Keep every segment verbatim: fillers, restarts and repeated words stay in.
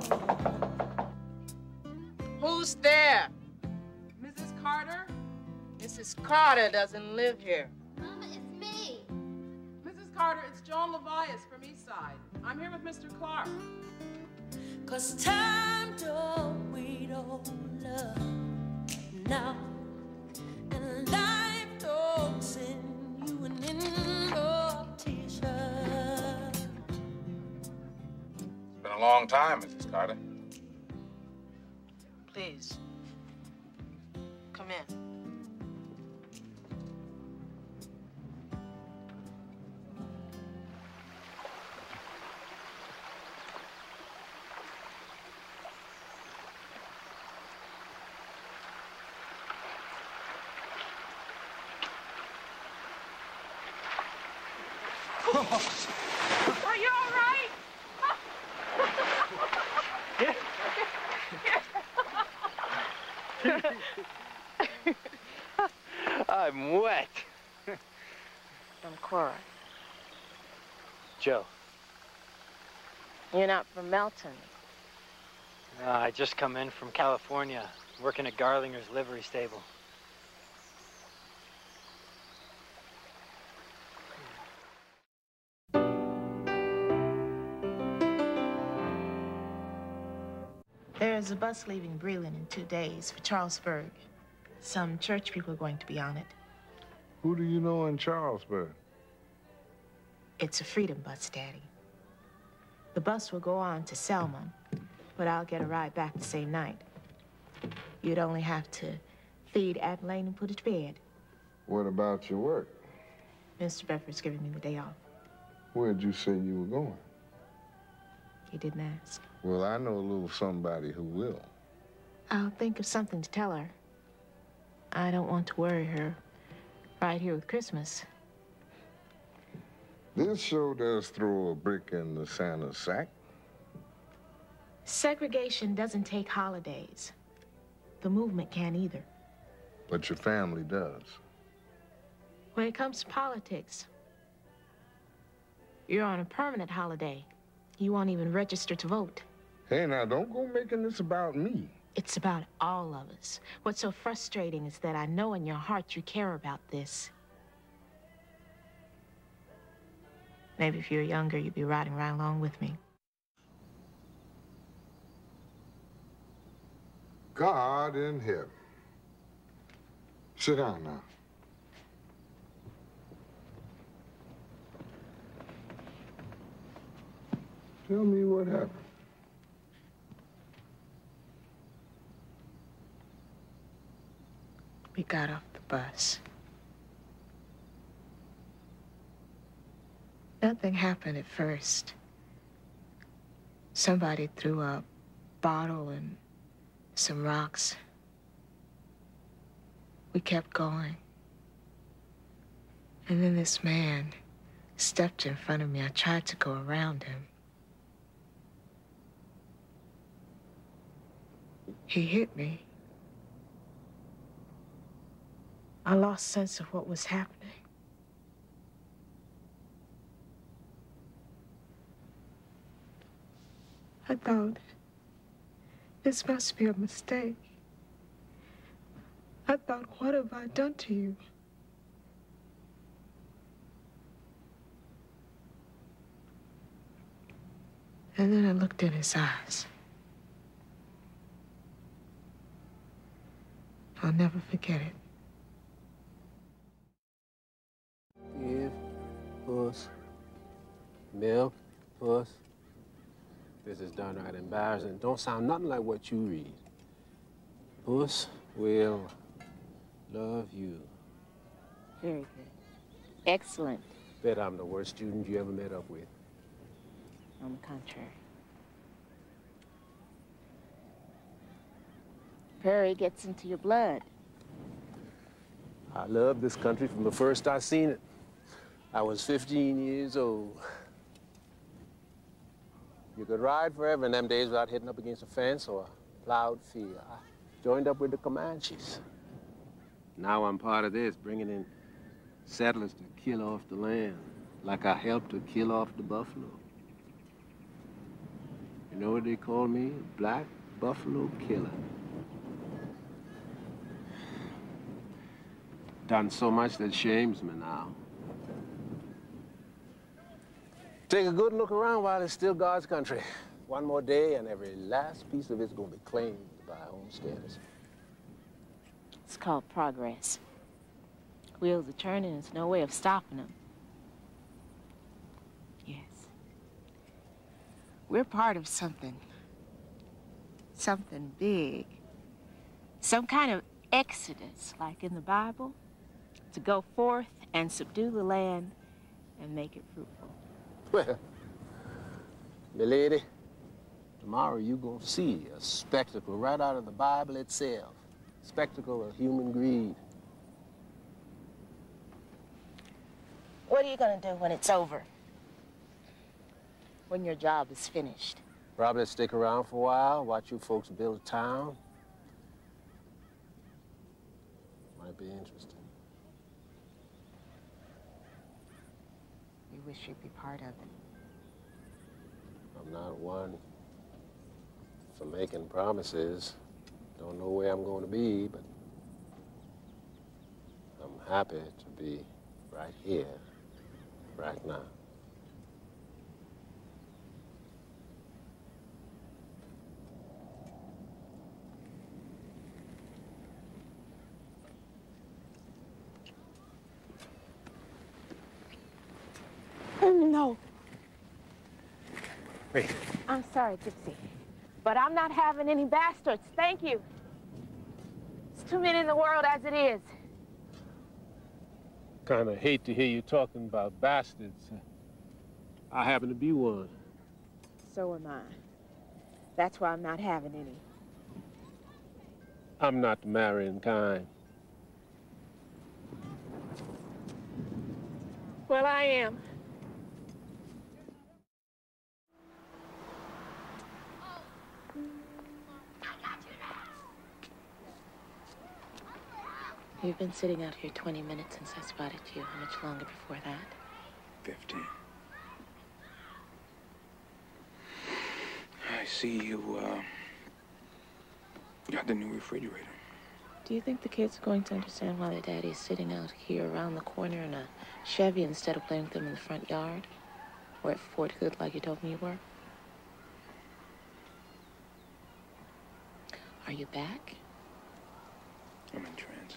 Who's there? Missus Carter? Missus Carter doesn't live here. Mama, it's me. Missus Carter, it's Joan Levias from Eastside. I'm here with Mister Clark. Cause time don't wait on love now, and life don't send you an invitation. It's been a long time, Missus Carter. Please, come in. Are you all right? I'm wet. From Cora. Joe. You're not from Melton. Uh, I just come in from California, working at Garlinger's livery stable. There is a bus leaving Breland in two days for Charlesburg. Some church people are going to be on it. Who do you know in Charlesburg? It's a freedom bus, Daddy. The bus will go on to Selma, but I'll get a ride back the same night. You'd only have to feed Adelaine and put her to bed. What about your work? Mister Bedford's giving me the day off. Where'd you say you were going? He didn't ask. Well, I know a little somebody who will. I'll think of something to tell her. I don't want to worry her right here with Christmas. This show does throw a brick in the Santa's sack. Segregation doesn't take holidays. The movement can't either. But your family does. When it comes to politics, you're on a permanent holiday. You won't even register to vote. Hey, now, don't go making this about me. It's about all of us. What's so frustrating is that I know in your heart you care about this. Maybe if you were younger, you'd be riding right along with me. God in heaven. Sit down now. Tell me what happened. We got off the bus. Nothing happened at first. Somebody threw a bottle and some rocks. We kept going. And then this man stepped in front of me. I tried to go around him. He hit me. I lost sense of what was happening. I thought, this must be a mistake. I thought, what have I done to you? And then I looked in his eyes. I'll never forget it. Give us milk, puss. This is downright embarrassing. Don't sound nothing like what you read. Puss will love you. Very good. Excellent. Bet I'm the worst student you ever met up with. On the contrary. Prairie gets into your blood. I love this country from the first I seen it. I was fifteen years old. You could ride forever in them days without hitting up against a fence or a plowed field. I joined up with the Comanches. Now I'm part of this, bringing in settlers to kill off the land, like I helped to kill off the buffalo. You know what they call me? Black Buffalo Killer. Done so much that shames me now. Take a good look around while it's still God's country. One more day and every last piece of it's gonna be claimed by homesteaders. It's called progress. Wheels are turning, there's no way of stopping them. Yes. We're part of something. Something big. Some kind of exodus, like in the Bible, to go forth and subdue the land and make it fruitful. Well, milady, tomorrow you gonna see a spectacle right out of the Bible itself. Spectacle of human greed. What are you gonna do when it's over? When your job is finished? Probably stick around for a while, watch you folks build a town. Might be interesting. We wish you'd be part of it. I'm not one for making promises. Don't know where I'm going to be, but I'm happy to be right here, right now. No. Wait. I'm sorry, Gypsy, but I'm not having any bastards. Thank you. It's too many in the world as it is. Kind of hate to hear you talking about bastards. I happen to be one. So am I. That's why I'm not having any. I'm not the marrying kind. Well, I am. You've been sitting out here twenty minutes since I spotted you. How much longer before that? Fifteen. I see you, uh, got the new refrigerator. Do you think the kids are going to understand why their daddy is sitting out here around the corner in a Chevy instead of playing with them in the front yard? Or at Fort Hood like you told me you were? Are you back? I'm in transit.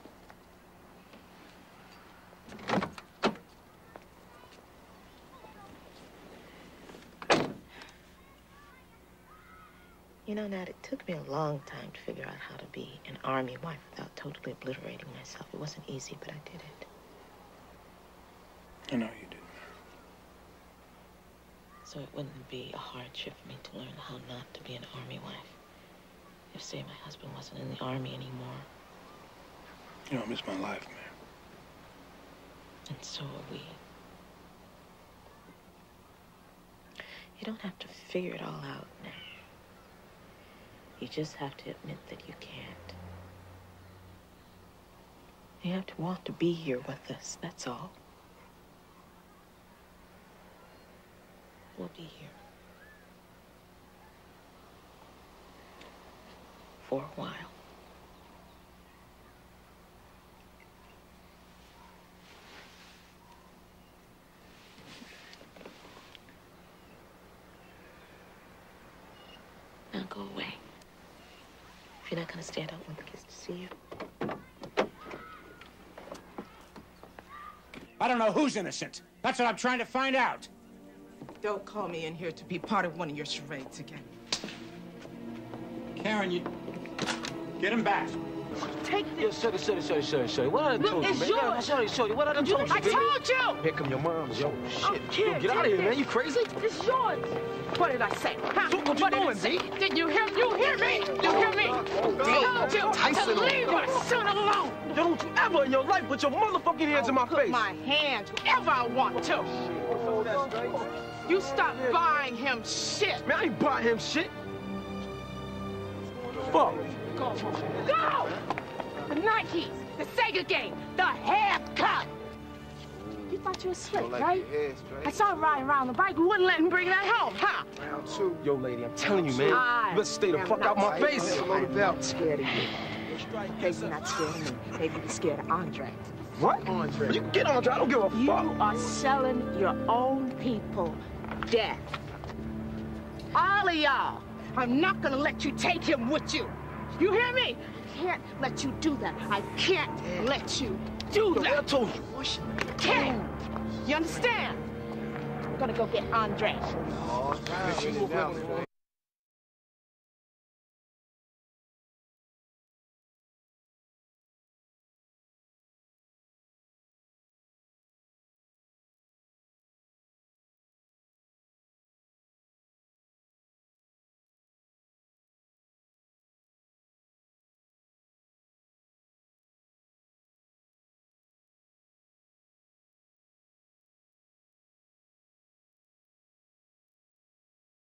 You know, Nat, it took me a long time to figure out how to be an army wife without totally obliterating myself. It wasn't easy, but I did it. I know you did. So it wouldn't be a hardship for me to learn how not to be an army wife. If, say, my husband wasn't in the army anymore. You know, I miss my life, man. And so are we. You don't have to figure it all out now. You just have to admit that you can't. You have to want to be here with us, that's all. We'll be here. For a while. Now go away. If you're not gonna stand, I don't want the kids to see you. I don't know who's innocent. That's what I'm trying to find out. Don't call me in here to be part of one of your charades again. Karen, you... Get him back. Take Yo, sorry, sorry, sorry, sorry, sorry. What I done told you, man? Yeah, sorry, sorry. What I done told you, I baby? told you! Here come your moms, yo. Shit. Oh, Yo, get out of here, man. You crazy? It's yours. What did I say? Huh? So, what you what did doing, I say? Z? Did you hear? You hear me? You hear me? I told you Tyson to leave my son alone. Yo, don't you ever in your life put your motherfucking hands in my Put face. my hands wherever I want to. You stop buying him shit. Man, I ain't buying him shit. Fuck. Go. The Nikes, the Sega game, the haircut. You thought you were slick, like right? your hair straight. I saw him riding around the bike. You wouldn't let him bring that home, huh? Round two. Yo, lady, I'm telling you, man. I You better stay the fuck out my face. I'm not scared of you. Maybe you're not scared of me. Maybe you're scared of Andre. What? Andre. You get Andre. I don't give a You fuck. are selling your own people death. All of y'all. I'm not gonna let you take him with you. You hear me? I can't let you do that. I can't let you do that. I told you. Can't. You understand? I'm gonna go get Andre. Oh, right.